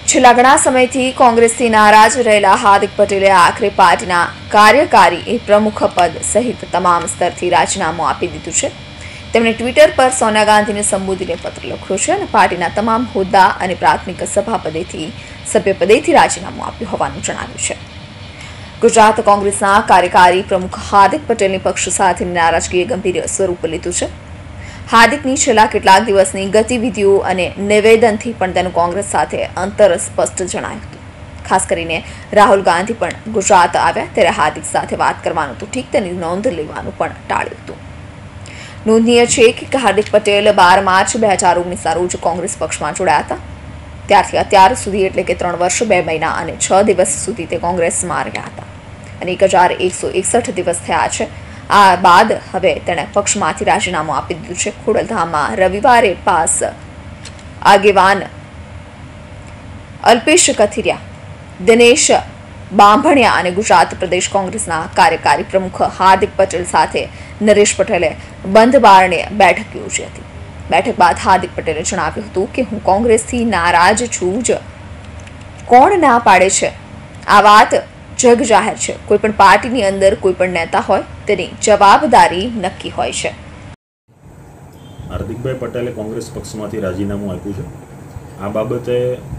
છેલ્લા ઘણા સમયથી કોંગ્રેસથી નારાજ રહેલા હાર્દિક પટેલે આખરે પાર્ટીના કાર્યકારી પ્રમુખ પદ સહિત તમામ સ્તરથી રાજીનામું આપી દીધું છે। તેમણે ટ્વિટર પર સોનિયા ગાંધીને સંબોધીને પત્ર લખ્યો છે અને પાર્ટીના તમામ હોદ્દા અને પ્રાથમિક સભ્યપદેથી રાજીનામું આપ્યું હોવાનું જણાવ્યું છે। ગુજરાત કોંગ્રેસના કાર્યકારી પ્રમુખ હાર્દિક પટેલની પક્ષ સાથેની નારાજગીએ ગંભીર સ્વરૂપ લીધું છે। હાર્દિકની છેલ્લા કેટલાક દિવસની ગતિવિધિઓ અને નિવેદનથી પણ તેનું કોંગ્રેસ સાથે અંતર સ્પષ્ટ જણાયું હતું। ખાસ કરીને રાહુલ ગાંધી પણ ગુજરાત આવ્યા ત્યારે હાર્દિક સાથે વાત કરવાનું તો ઠીક, તેની નોંધ લેવાનું પણ ટાળ્યું હતું। નોંધનીય છે કે હાર્દિક પટેલ 12 માર્ચ 2019ના રોજ કોંગ્રેસ પક્ષમાં જોડાયા હતા। ત્યારથી અત્યાર સુધી એટલે કે 3 વર્ષ 2 મહિના અને 6 દિવસ સુધી તે કોંગ્રેસમાં રહ્યા હતા અને 1161 દિવસ થયા છે। આ બાદ હવે તેણે પક્ષમાંથી રાજીનામું આપી દીધું છે। ખોડલધામમાં રવિવારે પાસ આગેવાન અલ્પેશ કથિરિયા, દિનેશ બાંભણિયા અને ગુજરાત પ્રદેશ કોંગ્રેસના કાર્યકારી પ્રમુખ હાર્દિક પટેલ સાથે નરેશ પટેલે બંધ બારણે બેઠક યોજી હતી। બેઠક બાદ હાર્દિક પટેલે જણાવ્યું હતું કે હું કોંગ્રેસથી નારાજ છું જ, કોણ ના પાડે છે? આ વાત જગ જાહેર છે। કોઈપણ પાર્ટીની અંદર કોઈપણ નેતા હોય તેની જવાબદારી નક્કી હોય છે। હાર્દિકભાઈ પટેલે કોંગ્રેસ પક્ષમાંથી રાજીનામું આપ્યું છે। આ બાબતે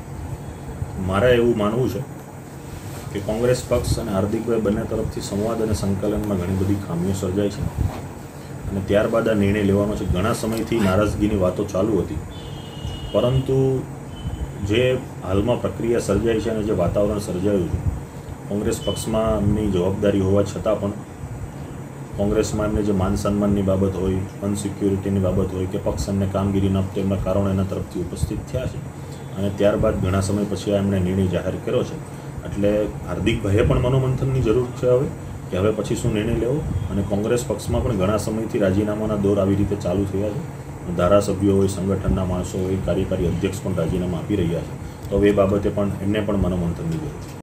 મારે એવું માનવું છે કે કોંગ્રેસ પક્ષ અને હાર્દિકભાઈ બંને તરફથી સંવાદ અને સંકલનમાં ઘણી બધી ખામીઓ સર્જાઈ છે અને ત્યારબાદ આ નિર્ણય લેવાનો છે। ઘણા સમયથી નારાજગીની વાતો ચાલુ હતી, પરંતુ જે હાલમાં પ્રક્રિયા સર્જાઈ છે અને જે વાતાવરણ સર્જાયું છે, કોંગ્રેસ પક્ષમાં એમની જવાબદારી હોવા છતાં પણ કોંગ્રેસમાં એમને જે માન સન્માનની બાબત હોય, અનસિક્યોરિટીની બાબત હોય કે પક્ષ એમને કામગીરી ન આપતો એમના કારણો એના તરફથી ઉપસ્થિત થયા છે અને ત્યારબાદ ઘણા સમય પછી એમણે નિર્ણય જાહેર કર્યો છે। એટલે હાર્દિકભાઈએ પણ મનોમંથનની જરૂર છે હવે કે હવે પછી શું નિર્ણય લેવો, અને કોંગ્રેસ પક્ષમાં પણ ઘણા સમયથી રાજીનામાના દોર આવી રીતે ચાલુ થયા છે। ધારાસભ્યો હોય, સંગઠનના માણસો હોય, કાર્યકારી અધ્યક્ષ પણ રાજીનામા આપી રહ્યા છે, તો હવે એ બાબતે પણ એમને પણ મનોમંથનની જરૂર છે।